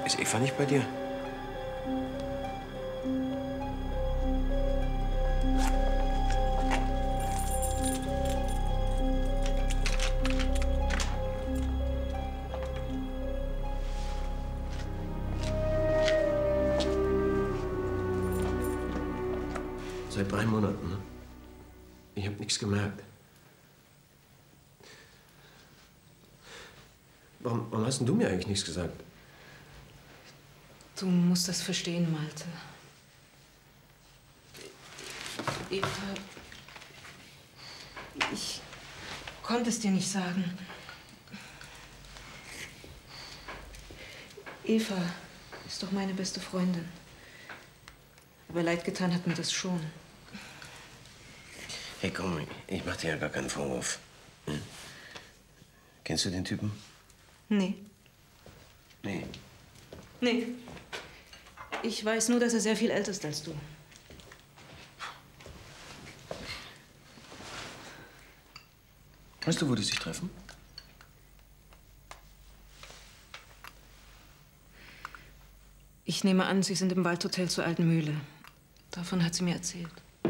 Ist Eva nicht bei dir? Seit 3 Monaten, ne? Ich habe nichts gemerkt. Warum hast denn du mir eigentlich nichts gesagt? Du musst das verstehen, Malte. Eva, ich konnte es dir nicht sagen. Eva ist doch meine beste Freundin. Aber leid getan hat mir das schon. Hey, komm, ich mach dir ja gar keinen Vorwurf. Hm? Kennst du den Typen? Nee. Nee. Nee. Ich weiß nur, dass er sehr viel älter ist als du. Weißt du, wo die sich treffen? Ich nehme an, Sie sind im Waldhotel zur Alten Mühle. Davon hat sie mir erzählt.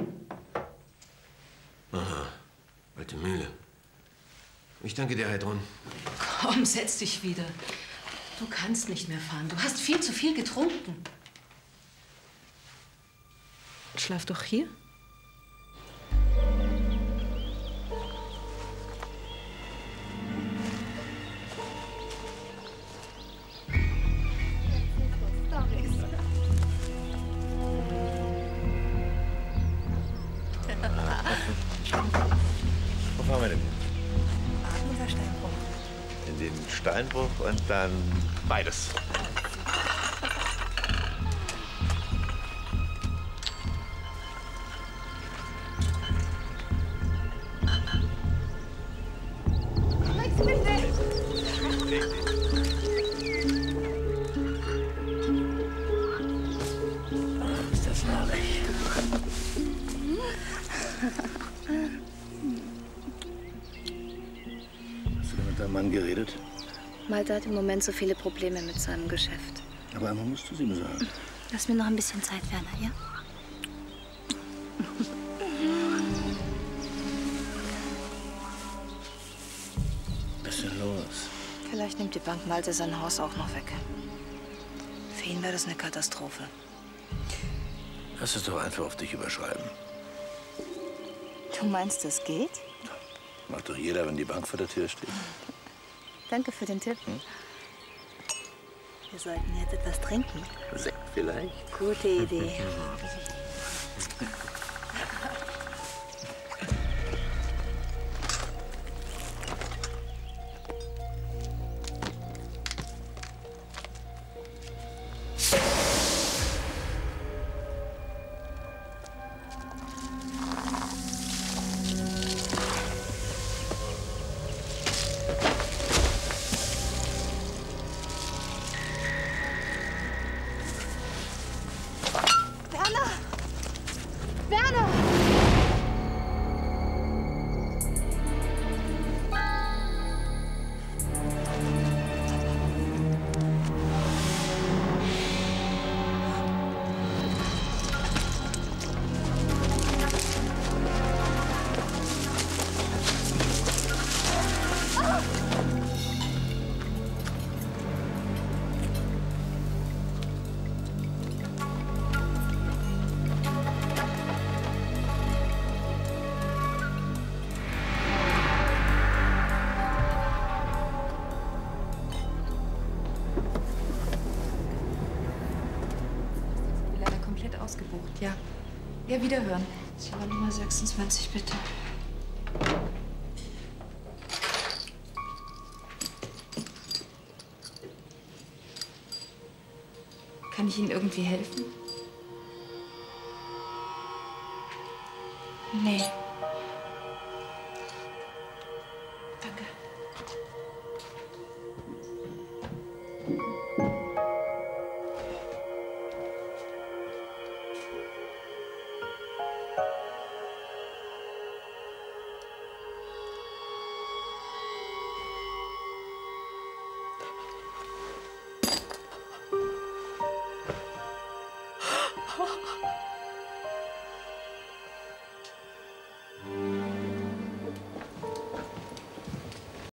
Aha, Alte Mühle. Ich danke dir, Heidrun. Komm, setz dich wieder. Du kannst nicht mehr fahren. Du hast viel zu viel getrunken. Schlaf doch hier. Wo fahren wir denn hin? Unser Steinbruch. In den Steinbruch und dann beides. Ist das herrlich. Hast du denn mit deinem Mann geredet? Malte hat im Moment so viele Probleme mit seinem Geschäft. Aber einmal musst du es ihm sagen. Lass mir noch ein bisschen Zeit, Werner, ja? Was ist denn los? Vielleicht nimmt die Bank Malte sein Haus auch noch weg. Für ihn wäre das eine Katastrophe. Lass es doch einfach auf dich überschreiben. Du meinst, das geht? Macht doch jeder, wenn die Bank vor der Tür steht. Danke für den Tipp. Wir sollten jetzt etwas trinken. Sekt vielleicht? Gute Idee. Werner! Werner! Leider komplett ausgebucht, ja. Ja, wiederhören. Zimmer Nummer 26, bitte. Kann ich Ihnen irgendwie helfen? Nee.